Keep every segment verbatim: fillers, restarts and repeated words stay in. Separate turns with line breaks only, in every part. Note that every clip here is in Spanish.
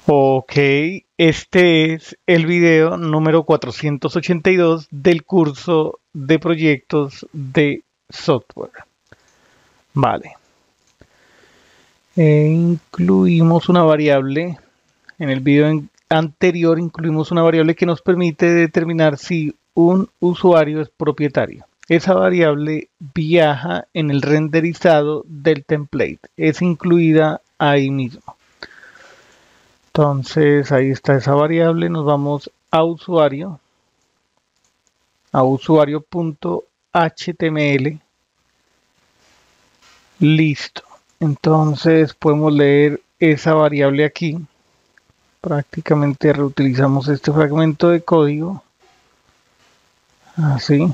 Ok, este es el video número cuatrocientos ochenta y dos del curso de proyectos de software. Vale. E incluimos una variable, en el video en- anterior incluimos una variable que nos permite determinar si un usuario es propietario. Esa variable viaja en el renderizado del template, es incluida ahí mismo. Entonces ahí está esa variable, nos vamos a usuario, a usuario.html, listo. Entonces podemos leer esa variable aquí, prácticamente reutilizamos este fragmento de código, así,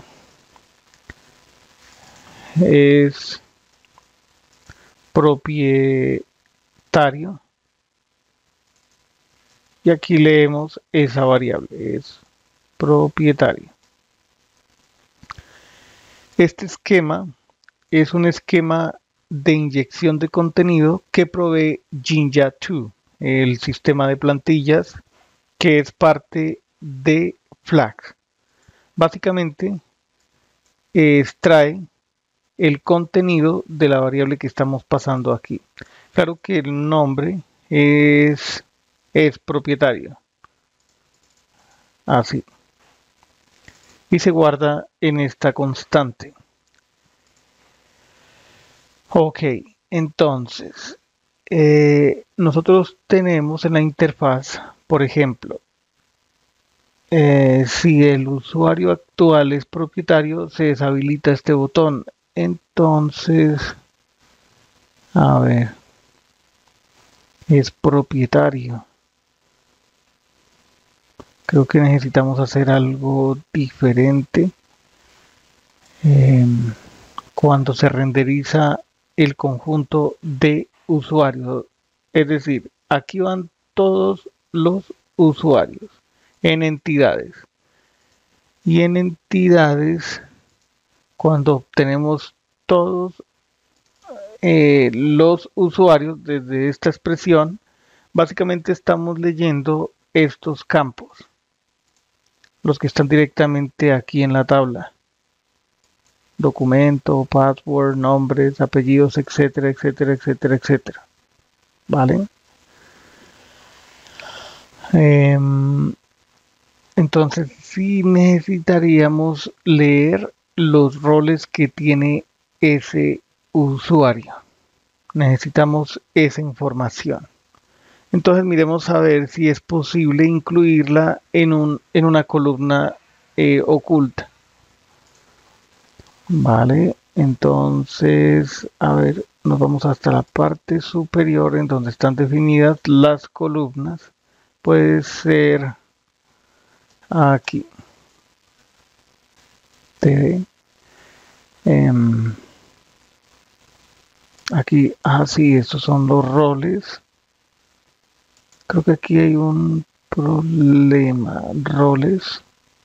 es propietario, y aquí leemos esa variable, es propietario. Este esquema es un esquema de inyección de contenido que provee Jinja dos, el sistema de plantillas que es parte de Flask. Básicamente extrae el contenido de la variable que estamos pasando aquí. Claro que el nombre es, es propietario, así, y se guarda en esta constante. Ok, entonces, eh, nosotros tenemos en la interfaz, por ejemplo, eh, si el usuario actual es propietario, se deshabilita este botón. Entonces, a ver, es propietario. Creo que necesitamos hacer algo diferente. Eh, cuando se renderiza el conjunto de usuarios, es decir, aquí van todos los usuarios en entidades, y en entidades, cuando obtenemos todos eh, los usuarios desde esta expresión, básicamente estamos leyendo estos campos, los que están directamente aquí en la tabla: documento, password, nombres, apellidos, etcétera, etcétera, etcétera, etcétera. ¿Vale? Eh, entonces sí necesitaríamos leer los roles que tiene ese usuario. Necesitamos esa información. Entonces miremos a ver si es posible incluirla en, un, en una columna eh, oculta. Vale, entonces, a ver, nos vamos hasta la parte superior en donde están definidas las columnas. Puede ser aquí. T, eh, aquí, ah, sí, estos son los roles. Creo que aquí hay un problema. Roles.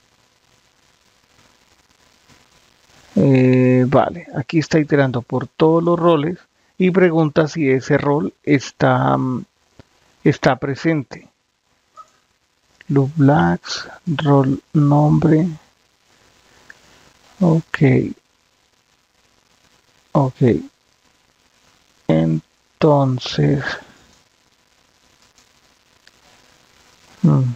Eh, vale, aquí está iterando por todos los roles y pregunta si ese rol está, mm, está presente. Loop Blacks, rol nombre. Ok, ok. Entonces, mm,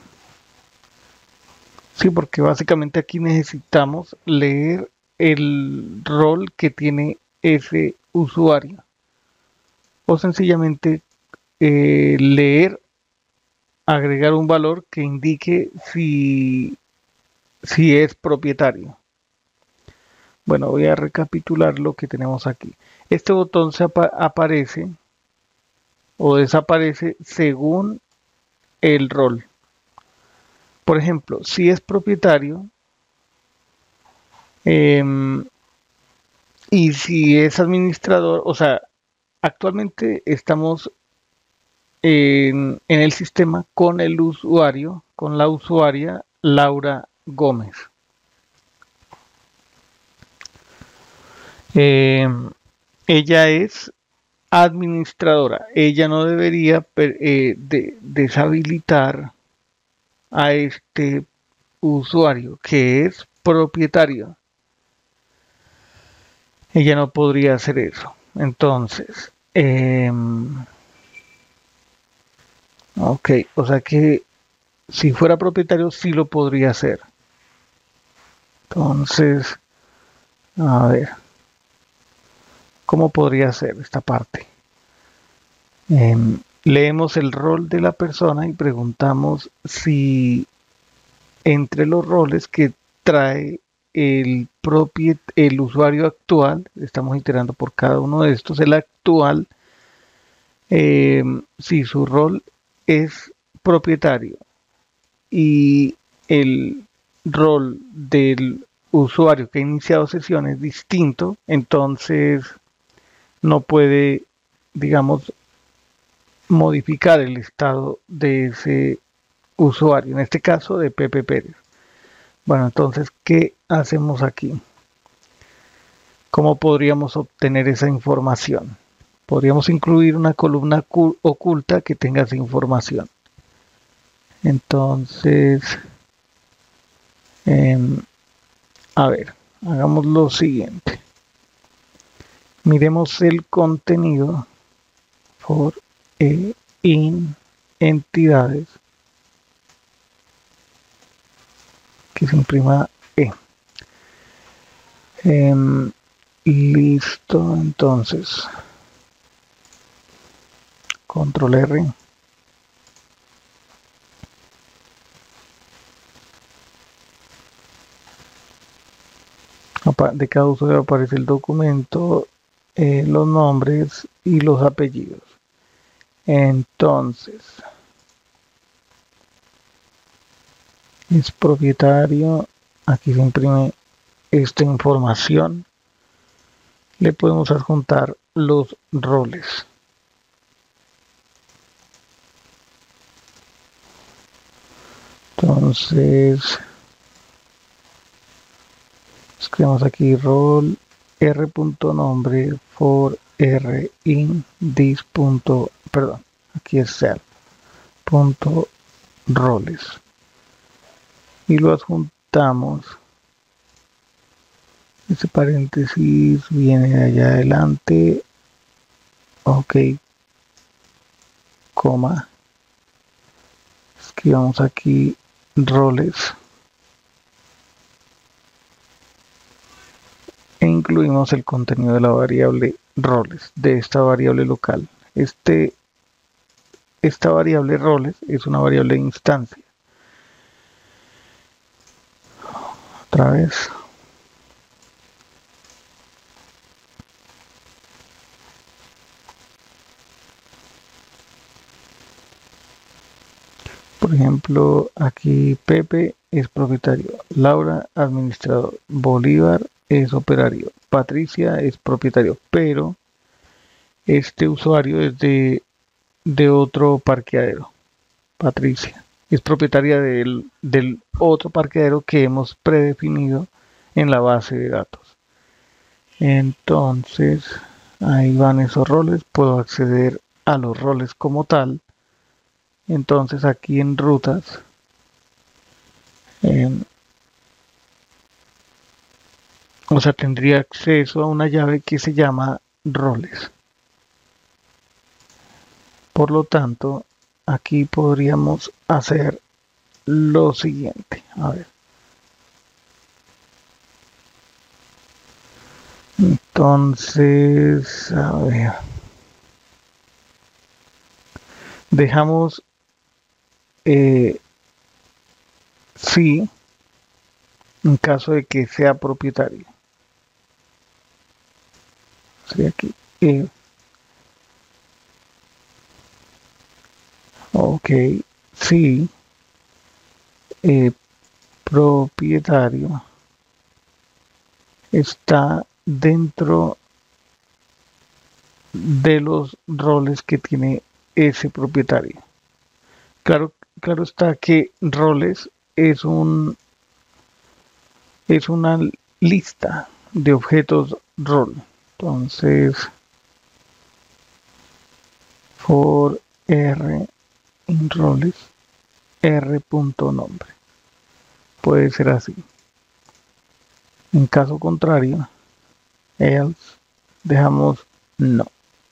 sí, porque básicamente aquí necesitamos leer el rol que tiene ese usuario, o sencillamente eh, leer, agregar un valor que indique si, si es propietario. Bueno, voy a recapitular lo que tenemos aquí. Este botón se apa aparece o desaparece según el rol. Por ejemplo, si es propietario eh, y si es administrador, o sea, actualmente estamos en, en el sistema con el usuario, con la usuaria Laura Gómez. Eh, ella es administradora. Ella no debería eh, de, deshabilitar a este usuario que es propietario. Ella no podría hacer eso. Entonces, eh, ok, o sea que si fuera propietario sí lo podría hacer. Entonces, a ver, ¿cómo podría ser esta parte? Eh, leemos el rol de la persona y preguntamos si entre los roles que trae el, propiet el usuario actual, estamos iterando por cada uno de estos, el actual, eh, si su rol es propietario y el rol del usuario que ha iniciado sesión es distinto, entonces no puede, digamos, modificar el estado de ese usuario, en este caso de Pepe Pérez. Bueno, entonces, ¿qué hacemos aquí? ¿Cómo podríamos obtener esa información? Podríamos incluir una columna oculta que tenga esa información. Entonces, eh, a ver, hagamos lo siguiente. Miremos el contenido por e in entidades que se imprima E. Eh, listo, entonces, control R. De cada usuario aparece el documento, eh, los nombres y los apellidos. Entonces, es propietario, aquí se imprime esta información, le podemos adjuntar los roles. Entonces, escribimos aquí rol r.nombre for r in this. Perdón, aquí es self punto roles y lo adjuntamos. Ese paréntesis viene de allá adelante, ok, coma, escribamos aquí roles e incluimos el contenido de la variable roles de esta variable local. Este, esta variable roles es una variable de instancia. Otra vez. Por ejemplo, aquí Pepe es propietario, Laura administrador, Bolívar es operario, Patricia es propietario, pero este usuario es de, de otro parqueadero. Patricia es propietaria del, del otro parqueadero que hemos predefinido en la base de datos. Entonces, ahí van esos roles, puedo acceder a los roles como tal. Entonces aquí en rutas, eh, o sea, tendría acceso a una llave que se llama roles. Por lo tanto, aquí podríamos hacer lo siguiente. A ver. Entonces, a ver. Dejamos eh, sí en caso de que sea propietario. Sería aquí. Eh, ok, sí. Eh, propietario está dentro de los roles que tiene ese propietario. Claro, claro está que roles es un es una lista de objetos rol. Entonces, for r in roles r.nombre. Puede ser así. En caso contrario, else dejamos no.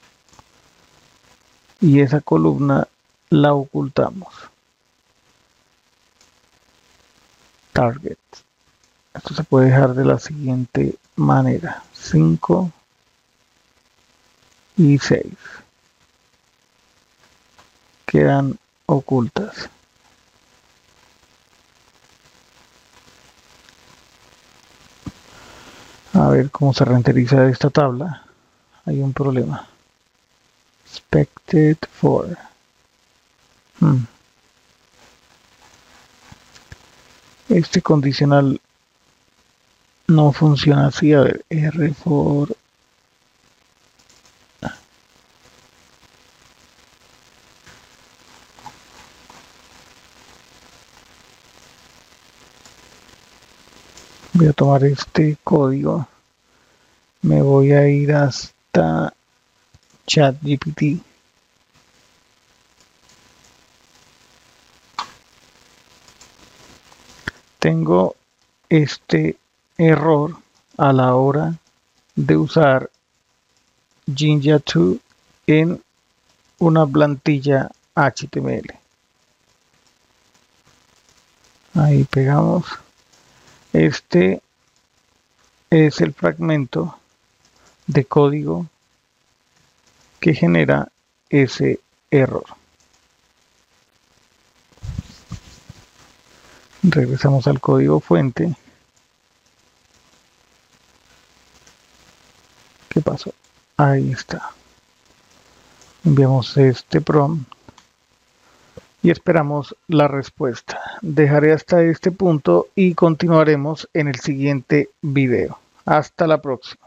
Y esa columna la ocultamos. Target. Esto se puede dejar de la siguiente manera. cinco y seis. Quedan ocultas. A ver cómo se renderiza esta tabla. Hay un problema. Expected for. Hmm. Este condicional no funciona así. A ver, R for. Voy a tomar este código. Me voy a ir hasta ChatGPT. Tengo este error a la hora de usar Jinja dos en una plantilla H T M L. Ahí pegamos. Este es el fragmento de código que genera ese error. Regresamos al código fuente. ¿Qué pasó? Ahí está. Enviamos este prompt y esperamos la respuesta. Dejaré hasta este punto y continuaremos en el siguiente video. Hasta la próxima.